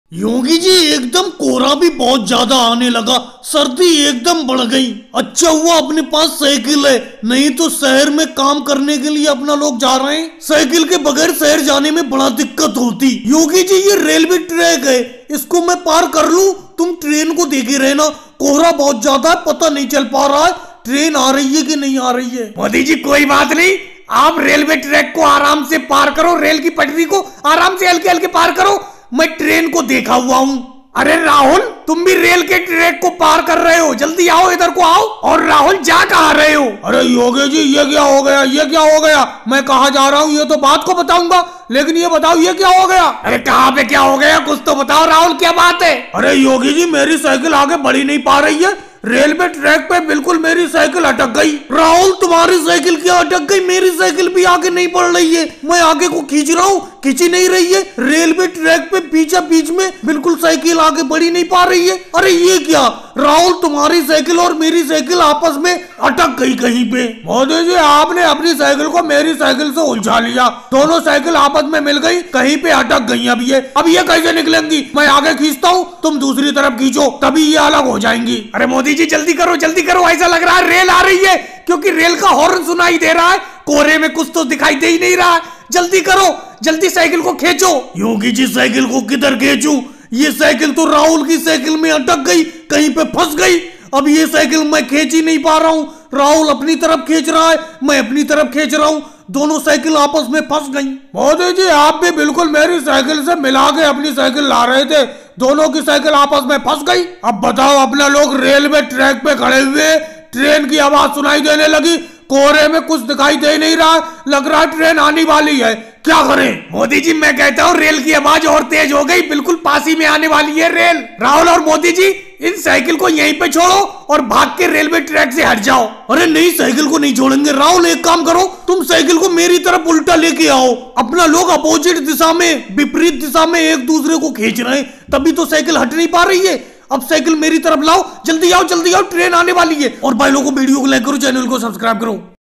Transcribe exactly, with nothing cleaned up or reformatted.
योगी जी एकदम कोहरा भी बहुत ज्यादा आने लगा, सर्दी एकदम बढ़ गई। अच्छा हुआ अपने पास साइकिल है, नहीं तो शहर में काम करने के लिए अपना लोग जा रहे हैं, साइकिल के बगैर शहर जाने में बड़ा दिक्कत होती। योगी जी ये रेलवे ट्रैक है, इसको मैं पार कर लूं, तुम ट्रेन को देखे रहना। कोहरा बहुत ज्यादा है, पता नहीं चल पा रहा है ट्रेन आ रही है कि नहीं आ रही है। मोदी जी कोई बात नहीं, आप रेलवे ट्रैक को आराम से पार करो, रेल की पटरी को आराम से हल्के हल्के पार करो, मैं ट्रेन को देखा हुआ हूँ। अरे राहुल, तुम भी रेल के ट्रैक को पार कर रहे हो, जल्दी आओ, इधर को आओ। और राहुल जा कहाँ रहे हो? अरे योगी जी ये क्या हो गया, ये क्या हो गया? मैं कहाँ जा रहा हूँ ये तो बात को बताऊंगा, लेकिन ये बताओ ये क्या हो गया? अरे कहाँ पे क्या हो गया, कुछ तो बताओ राहुल, क्या बात है? अरे योगी जी मेरी साइकिल आगे बढ़ ही नहीं पा रही है, रेलवे ट्रैक पे बिल्कुल मेरी साइकिल अटक गई। राहुल तुम्हारी साइकिल क्या अटक गई? मेरी साइकिल भी आगे नहीं बढ़ रही है, मैं आगे को खींच रहा हूँ, खींची नहीं रही है। रेलवे ट्रैक पे बीचा बीच में बिल्कुल साइकिल आगे बढ़ी नहीं पा रही है। अरे ये क्या राहुल, तुम्हारी साइकिल और मेरी साइकिल आपस में अटक गई कहीं पे। मोदी जी आपने अपनी साइकिल को मेरी साइकिल से उलझा लिया, दोनों साइकिल आपस में मिल गई, कहीं पे अटक गई। अब ये अब ये कैसे निकलेंगी? मैं आगे खींचता हूँ, तुम दूसरी तरफ खींचो, तभी ये अलग हो जाएंगी। अरे मोदी जी जल्दी करो जल्दी करो, ऐसा लग रहा है रेल आ रही है, क्योंकि रेल का हॉर्न सुनाई दे रहा है, कोहरे में कुछ तो दिखाई दे ही नहीं रहा है। जल्दी करो, जल्दी साइकिल को खींचो। योगी जी साइकिल को किधर खींचूं? ये साइकिल तो राहुल की साइकिल में अटक गई, कहीं पे फंस गई। अब ये साइकिल मैं खींच ही नहीं पा रहा हूँ, राहुल अपनी तरफ खींच रहा है, मैं अपनी तरफ खींच रहा हूँ, दोनों साइकिल आपस में फंस गई। मोदी जी आप भी बिल्कुल मेरी साइकिल से मिला के अपनी साइकिल ला रहे थे, दोनों की साइकिल आपस में फंस गई। अब बताओ, अपना लोग रेलवे ट्रैक पे खड़े हुए, ट्रेन की आवाज सुनाई देने लगी, कोहरे में कुछ दिखाई दे नहीं रहा, लग रहा है ट्रेन आने वाली है, क्या करें? मोदी जी मैं कहता हूँ रेल की आवाज और तेज हो गई, बिल्कुल पास ही में आने वाली है रेल। राहुल और मोदी जी इन साइकिल को यहीं पे छोड़ो और भाग के रेलवे ट्रैक से हट जाओ। अरे नहीं, साइकिल को नहीं छोड़ेंगे। राहुल एक काम करो, तुम साइकिल को मेरी तरफ उल्टा लेके आओ, अपना लोग अपोजिट दिशा में, विपरीत दिशा में एक दूसरे को खींच रहे हैं, तभी तो साइकिल हट नहीं पा रही है। अब साइकिल मेरी तरफ लाओ, जल्दी आओ जल्दी आओ, ट्रेन आने वाली है। और भाई लोगों को वीडियो को लाइक करो, चैनल को सब्सक्राइब करो।